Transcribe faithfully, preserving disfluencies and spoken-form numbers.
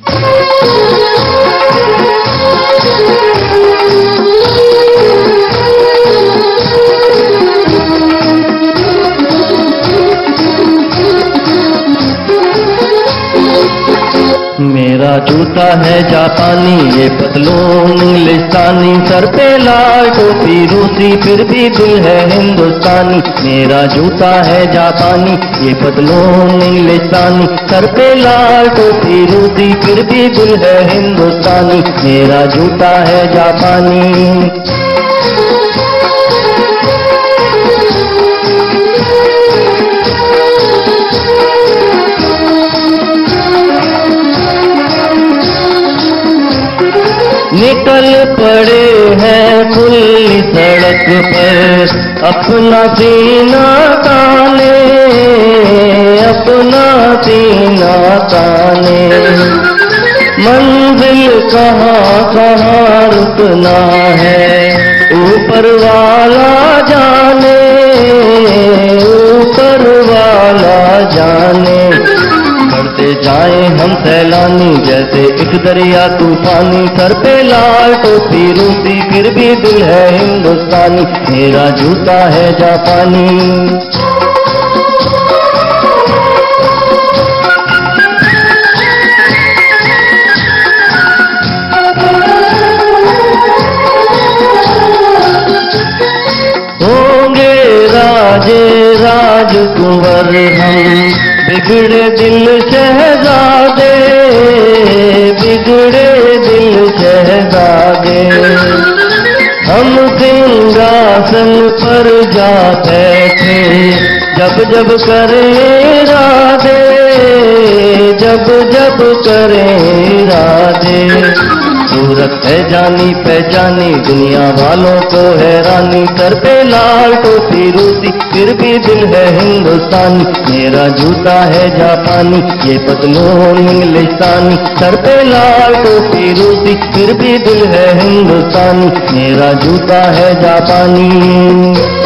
मेरा जूता है जापानी, ये पतलून इंग्लिस्तानी, सर पे लाल टोपी रूसी, फिर भी दिल है हिंदुस्तानी। मेरा जूता है जापानी, ये पतलून इंग्लिस्तानी, सर पे लाल टोपी रूसी, फिर भी दिल है हिंदुस्तानी। मेरा जूता है जापानी। निकल पड़े हैं खुली सड़क पर, अपना सीना ताने, अपना सीना ताने। मंजिल कहाँ कहाँ रुकना है, ऊपर वाला जाने, ऊपर वाला जाने। बढ़ते जाए हम सैलानी जैसे एक दरिया तूफानी, सर पे लाल टोपी रूसी, फिर भी दिल है हिंदुस्तानी। मेरा जूता है जापानी। होंगे राजे राजकुंवर हम, बिगड़े दिल शहजादे, बिगड़े दिल शहजादे। हम सिंहासन पर जा बैठे, जब जब करें इरादे, जब जब करें इरादे। सूरत है जानी पहचानी, दुनिया वालों को हैरानी, सर पे लाल टोपी रूसी, फिर भी दिल है हिंदुस्तानी। मेरा जूता है जापानी, ये पतलून इंग्लिस्तानी, सर पे लाल टोपी रूसी, फिर भी दिल है हिंदुस्तानी। मेरा जूता है जापानी।